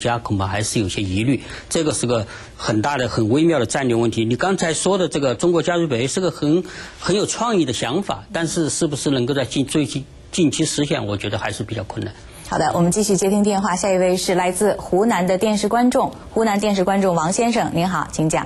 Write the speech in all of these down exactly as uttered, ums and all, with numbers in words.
家恐怕还是有些疑虑，这个是个很大的、很微妙的战略问题。你刚才说的这个中国加入北约是个很很有创意的想法，但是是不是能够在近最近近期实现，我觉得还是比较困难。 好的，我们继续接听电话，下一位是来自湖南的电视观众，湖南电视观众王先生，您好，请讲。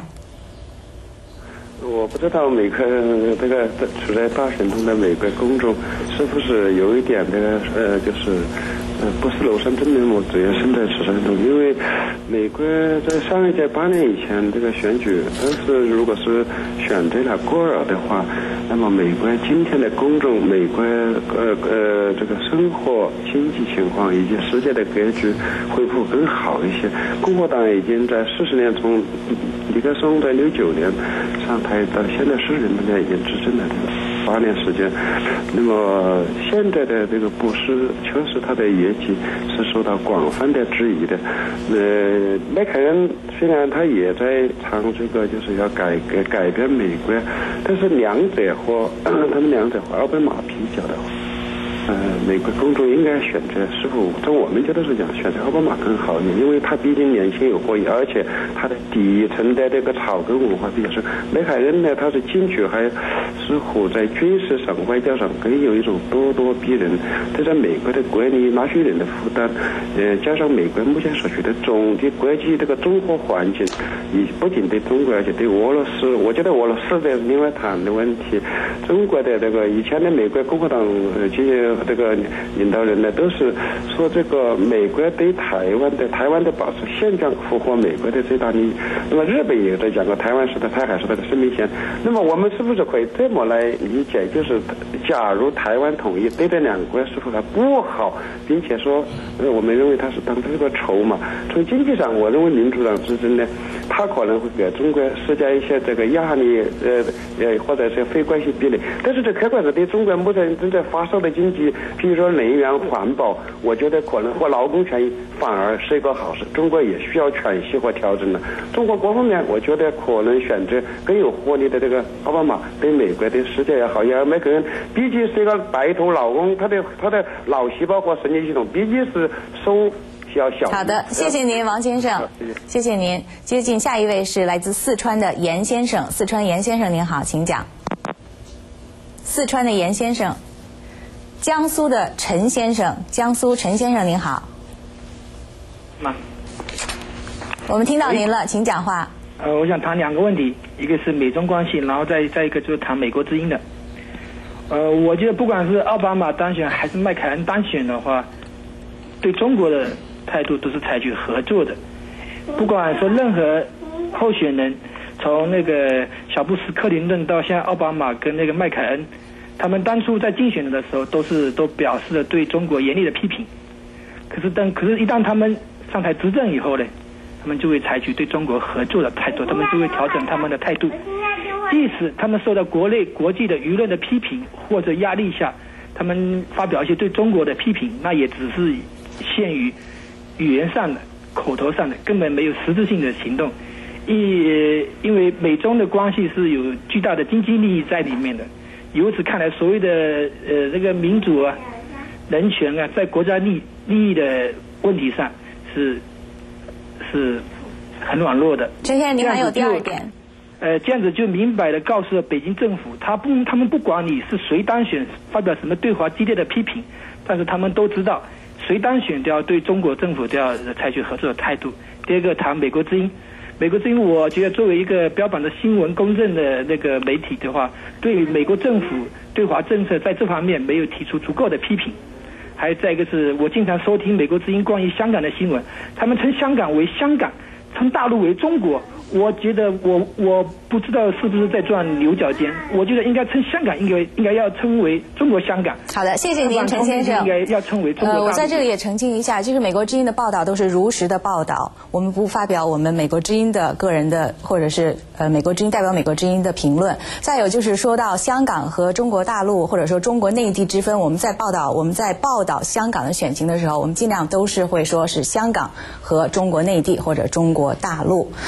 我不知道美国这个处在大选中的美国公众是不是有一点这个呃，就是呃，不是庐山真面目，只缘身在此山中。因为美国在上一届八年以前这个选举，但是如果是选对了戈尔的话，那么美国今天的公众，美国呃呃这个生活经济情况以及世界的格局会不会更好一些？共和党已经在四十年从尼克松在六九年上台到现在是人们家已经执政了这个八年时间，那么现在的这个布什确实他的业绩是受到广泛的质疑的。呃，麦凯恩虽然他也在唱这个就是要改改改变美国，但是两者和他们两者和奥巴马比较的话，呃，美国公众应该选择是否从我们角度是讲选择奥巴马更好一点，因为他毕竟年轻有活力，而且他的底层的这个草根文化比较深。梅凯恩呢，他是进去还似乎在军事上、外交上更有一种咄咄逼人，这在美国的国力纳税人的负担，呃，加上美国目前所处的总的国际这个综合环境，以不仅对中国，而且对俄罗斯，我觉得俄罗斯的另外谈的问题，中国的这个以前的美国共和党呃这些。这个领导人呢，都是说这个美国对台湾的台湾的保持现状符合美国的最大利益。那么日本也在讲过台湾是的台海是的生命线。那么我们是不是可以这么来理解？就是假如台湾统一对这两国是否还不好，并且说呃我们认为它是当这个筹码。从经济上，我认为民主党执政呢，他可能会给中国施加一些这个压力，呃呃或者是非关系壁垒。但是这客观是对中国目前正在发烧的经济。比如说能源环保，我觉得可能或劳工权益反而是一个好事。中国也需要喘息和调整了。中国各方面，我觉得可能选择更有活力的这个奥巴马，对美国对世界也好。而美国人毕竟是一个白头老公，他的他的脑细胞和神经系统毕竟是收小小。 好的，谢谢您，王先生，谢谢您。接近下一位是来自四川的严先生，四川严先生您好，请讲。四川的严先生。江苏的陈先生，江苏陈先生您好。 吗？ 我们听到您了，请讲话。 呃，我想谈两个问题，一个是美中关系，然后再再一个就是谈美国之音的。呃，我觉得不管是奥巴马当选还是麦凯恩当选的话，对中国的态度都是采取合作的。不管说任何候选人，从那个小布什、克林顿到现在奥巴马跟那个麦凯恩。他们当初在竞选的时候，都是都表示了对中国严厉的批评。可是当可是，一旦他们上台执政以后呢，他们就会采取对中国合作的态度，他们就会调整他们的态度。即使他们受到国内国际的舆论的批评或者压力下，他们发表一些对中国的批评，那也只是限于语言上的、口头上的，根本没有实质性的行动。因因为美中的关系是有巨大的经济利益在里面的。由此看来，所谓的呃这个民主啊、人权啊，在国家利利益的问题上是是很软弱的。 陈先生，您还有第二点。 呃，这样子就明白的告诉了北京政府，他不，他们不管你是谁当选，发表什么对华激烈的批评，但是他们都知道，谁当选都要对中国政府都要采取合作的态度。第二个，谈美国之音。美国之音，我觉得作为一个标榜的新闻公正的那个媒体的话，对美国政府对华政策在这方面没有提出足够的批评。还有再一个是我经常收听美国之音关于香港的新闻，他们称香港为香港，称大陆为中国。我觉得我我不知道是不是在钻牛角尖，我觉得应该称香港应该应该要称为中国香港。 好的，谢谢您，陈先生。 应该要称为中国大陆。 呃，我在这里也澄清一下，就是美国之音的报道都是如实的报道，我们不发表我们美国之音的个人的或者是呃美国之音代表美国之音的评论。再有就是说到香港和中国大陆或者说中国内地之分，我们在报道我们在报道香港的选情的时候，我们尽量都是会说是香港和中国内地或者中国大陆。那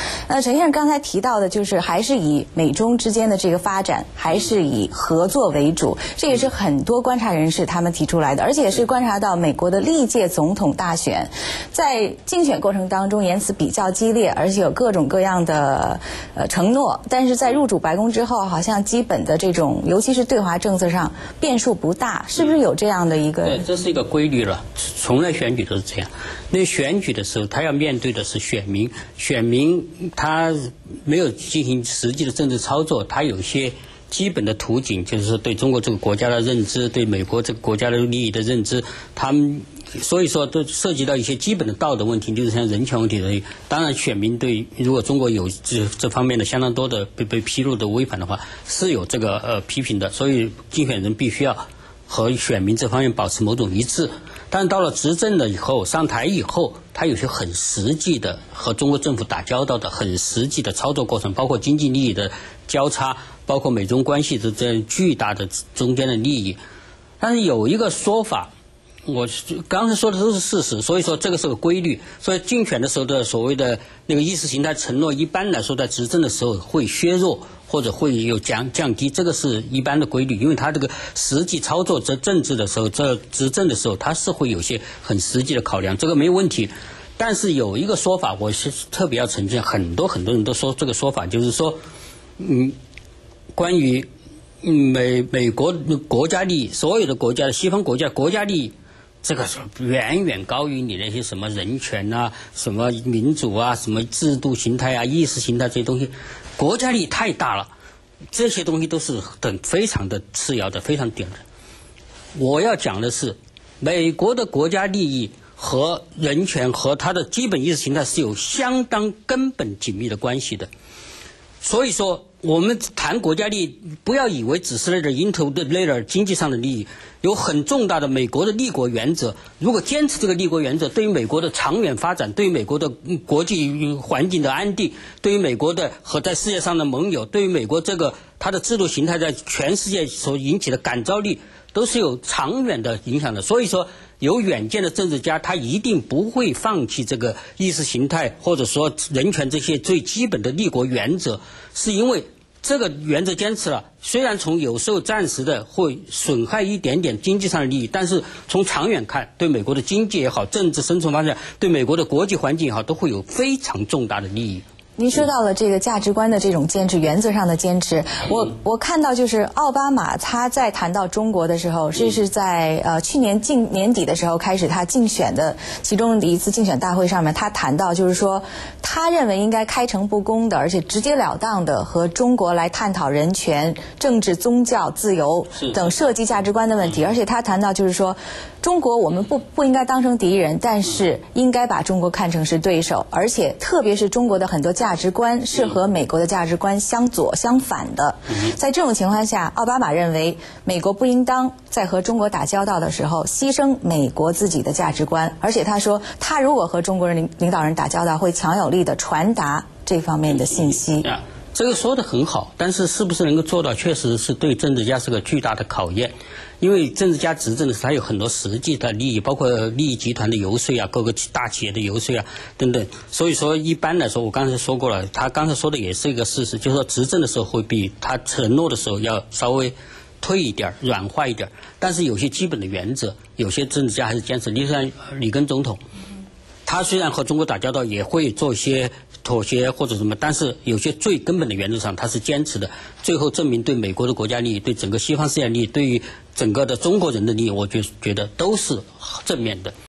陈先生刚才提到的，就是还是以美中之间的这个发展，还是以合作为主，这也是很多观察人士他们提出来的，而且也是观察到美国的历届总统大选，在竞选过程当中言辞比较激烈，而且有各种各样的呃承诺，但是在入主白宫之后，好像基本的这种，尤其是对华政策上变数不大，是不是有这样的一个？ 对，这是一个规律了，从来选举都是这样。那选举的时候，他要面对的是选民，选民他没有进行实际的政治操作，他有一些基本的途径，就是说对中国这个国家的认知，对美国这个国家的利益的认知，他们所以说都涉及到一些基本的道德问题，就是像人权问题的。当然，选民对如果中国有这这方面的相当多的被被披露的违反的话，是有这个呃批评的，所以竞选人必须要和选民这方面保持某种一致。但是到了执政了以后，上台以后，他有些很实际的和中国政府打交道的很实际的操作过程，包括经济利益的交叉，包括美中关系的这样巨大的中间的利益。但是有一个说法，我刚才说的都是事实，所以说这个是个规律。所以竞选的时候的所谓的那个意识形态承诺，一般来说在执政的时候会削弱或者会有降降低，这个是一般的规律。因为他这个实际操作这政治的时候，这执政的时候，他是会有些很实际的考量，这个没有问题。但是有一个说法，我是特别要澄清，很多很多人都说这个说法，就是说，嗯，关于美美国国家利益，所有的国家的西方国家国家利益，这个是远远高于你那些什么人权啊、什么民主啊、什么制度形态啊、意识形态这些东西，国家利益太大了，这些东西都是等非常的次要的、非常点的。我要讲的是，美国的国家利益和人权和它的基本意识形态是有相当根本紧密的关系的。所以说，我们谈国家利益，不要以为只是那点蝇头的那点经济上的利益，有很重大的美国的立国原则。如果坚持这个立国原则，对于美国的长远发展，对于美国的国际环境的安定，对于美国的和在世界上的盟友，对于美国这个它的制度形态在全世界所引起的感召力，都是有长远的影响的。所以说，有远见的政治家，他一定不会放弃这个意识形态或者说人权这些最基本的立国原则，是因为这个原则坚持了，虽然从有时候暂时的会损害一点点经济上的利益，但是从长远看，对美国的经济也好，政治生存发展，对美国的国际环境也好，都会有非常重大的利益。 您说到了这个价值观的这种坚持，原则上的坚持，我我看到就是奥巴马他在谈到中国的时候，这是在呃去年近年底的时候开始他竞选的其中的一次竞选大会上面，他谈到就是说，他认为应该开诚布公的，而且直截了当的和中国来探讨人权、政治、宗教自由等涉及价值观的问题，而且他谈到就是说，中国我们不不应该当成敌人，但是应该把中国看成是对手，而且特别是中国的很多价值观是和美国的价值观相左相反的。在这种情况下，奥巴马认为美国不应当在和中国打交道的时候牺牲美国自己的价值观，而且他说，他如果和中国人领领导人打交道，会强有力的传达这方面的信息。 啊，这个说得很好，但是是不是能够做到，确实是对政治家是个巨大的考验。因为政治家执政的时候，他有很多实际的利益，包括利益集团的游说啊，各个大企业的游说啊等等。所以说，一般来说，我刚才说过了，他刚才说的也是一个事实，就是说执政的时候会比他承诺的时候要稍微退一点、软化一点。但是有些基本的原则，有些政治家还是坚持。例如像里根总统，他虽然和中国打交道也会做一些妥协或者什么，但是有些最根本的原则上他是坚持的。最后证明对美国的国家利益、对整个西方世界利益、对于整个的中国人的利益，我觉觉得都是正面的。